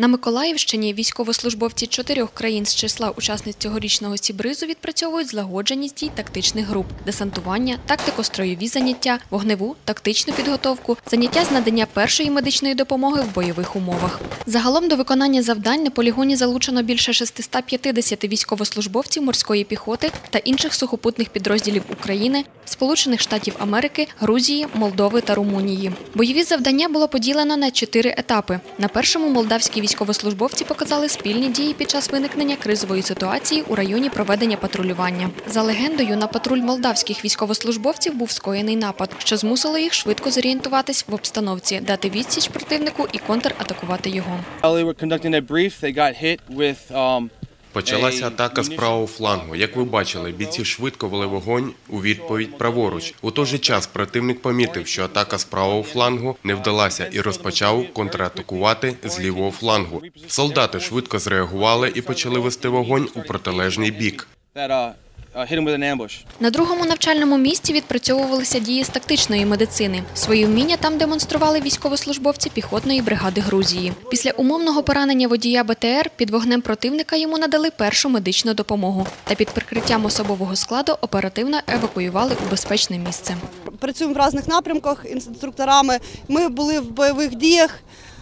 На Миколаївщині військовослужбовці 4 країн з числа учасниць цьогорічного Сібризу відпрацьовують злагодженість дій тактичних груп, десантування, тактико-строєві заняття, вогневу, тактичну підготовку, заняття з надання першої медичної допомоги в бойових умовах. Загалом до виконання завдань на полігоні залучено більше 650 військовослужбовців морської піхоти та інших сухопутних підрозділів України, Сполучених Штатів Америки, Грузії, Молдови та Румунії. Бойові завдання було поділено на 4 етапи. На першому молдавські військовослужбовці показали спільні дії під час виникнення кризової ситуації у районі проведення патрулювання. За легендою, на патруль молдавських військовослужбовців був скоєний напад, що змусило їх швидко зорієнтуватись в обстановці, дати відсіч противнику і контратакувати його. Почалася атака з правого флангу. Як ви бачили, бійці швидко вели вогонь у відповідь праворуч. У той же час противник помітив, що атака з правого флангу не вдалася і розпочав контратакувати з лівого флангу. Солдати швидко зреагували і почали вести вогонь у протилежний бік. На другому навчальному місці відпрацьовувалися дії з тактичної медицини. Свої вміння там демонстрували військовослужбовці піхотної бригади Грузії. Після умовного поранення водія БТР під вогнем противника йому надали першу медичну допомогу та під прикриттям особового складу оперативно евакуювали у безпечне місце. Працюємо в різних напрямках інструкторами. Ми були в бойових діях,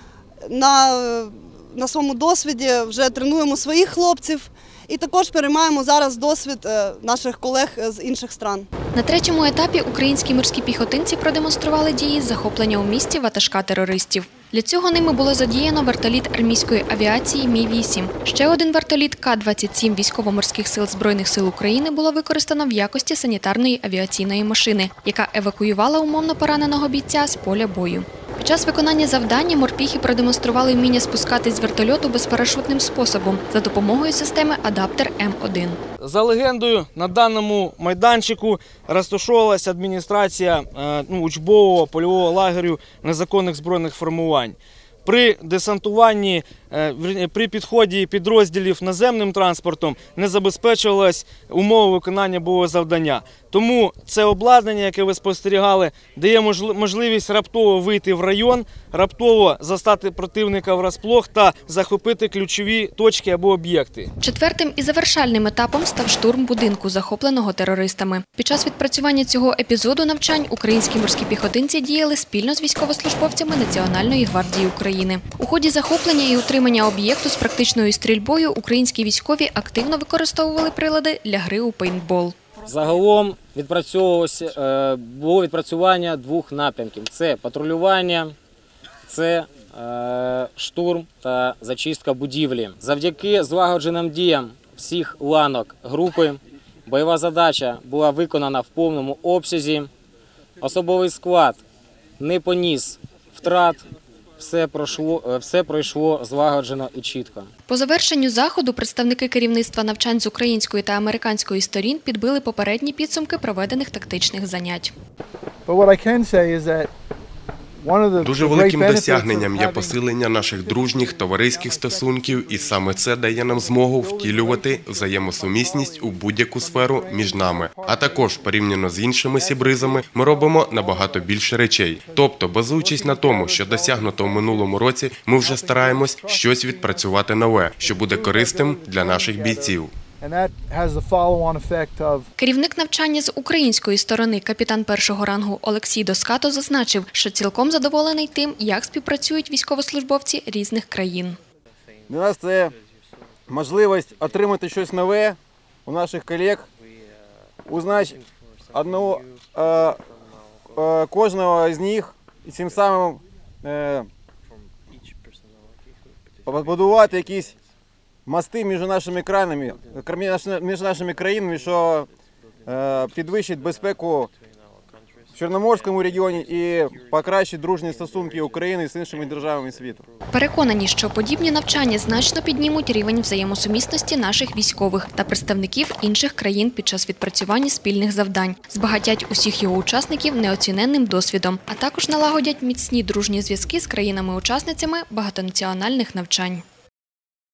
на своєму досвіді вже тренуємо своїх хлопців. І також переймаємо зараз досвід наших колег з інших країн. На третьому етапі українські морські піхотинці продемонстрували дії захоплення у місті ватажка терористів. Для цього ними було задіяно вертоліт армійської авіації Мі-8. Ще один вертоліт К-27 Військово-морських сил Збройних сил України було використано в якості санітарної авіаційної машини, яка евакуювала умовно пораненого бійця з поля бою. Під час виконання завдання морпіхи продемонстрували вміння спускатись з вертольоту безпарашутним способом за допомогою системи «Адаптер М1». За легендою, на даному майданчику розташовувалася адміністрація учбового польового лагерю незаконних збройних формувань. При десантуванні, при підході підрозділів наземним транспортом не забезпечувалась умова виконання бойового завдання. Тому це обладнання, яке ви спостерігали, дає можливість раптово вийти в район, раптово застати противника врасплох та захопити ключові точки або об'єкти. Четвертим і завершальним етапом став штурм будинку, захопленого терористами. Під час відпрацювання цього епізоду навчань українські морські піхотинці діяли спільно з військовослужбовцями Національної гвардії України. У ході захоплення і утримання об'єкту з практичною стрільбою українські військові активно використовували прилади для гри у пейнтбол. Загалом було відпрацювання 2 напрямків. Це патрулювання, це штурм та зачистка будівлі. Завдяки злагодженим діям всіх ланок групи бойова задача була виконана в повному обсязі. Особовий склад не поніс втрат. Все пройшло злагоджено і чітко. По завершенню заходу представники керівництва навчань з української та американської сторін підбили попередні підсумки проведених тактичних занять. Дуже великим досягненням є посилення наших дружніх, товариських стосунків, і саме це дає нам змогу втілювати взаємосумісність у будь-яку сферу між нами. А також, порівняно з іншими сібризами, ми робимо набагато більше речей. Тобто, базуючись на тому, що досягнуто в минулому році, ми вже стараємось щось відпрацювати нове, що буде корисним для наших бійців. Керівник навчання з української сторони, капітан першого рангу Олексій Доскато зазначив, що цілком задоволений тим, як співпрацюють військовослужбовці різних країн. Для нас це можливість отримати щось нове у наших колег, узнати кожного з них і цим самим побудувати якісь мости між нашими країнами, що підвищить безпеку в Чорноморському регіоні і покращить дружні стосунки України з іншими державами світу. Переконані, що подібні навчання значно піднімуть рівень взаємосумісності наших військових та представників інших країн під час відпрацювання спільних завдань, збагатять усіх його учасників неоціненним досвідом, а також налагодять міцні дружні зв'язки з країнами-учасницями багатонаціональних навчань.